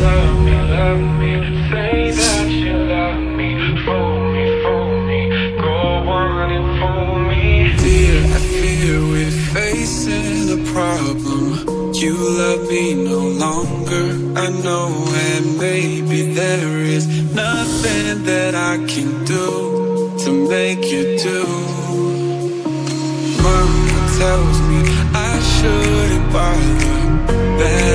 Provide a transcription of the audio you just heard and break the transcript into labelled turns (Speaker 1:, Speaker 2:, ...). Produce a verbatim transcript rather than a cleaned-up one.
Speaker 1: love me, love me. Say that you love me. Fool me, fool me. Go on and fool me.
Speaker 2: Dear, I fear we're facing a problem. You love me no longer, I know, and maybe there is nothing that I can do to make you do. Mama tells me I shouldn't bother, that